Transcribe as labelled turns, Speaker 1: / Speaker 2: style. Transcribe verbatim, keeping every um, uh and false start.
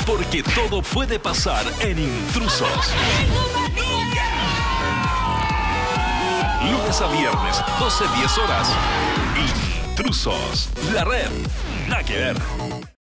Speaker 1: Porque todo puede pasar en Intrusos. Lunes a viernes, doce a diez horas. Intrusos. La red. Nada que ver.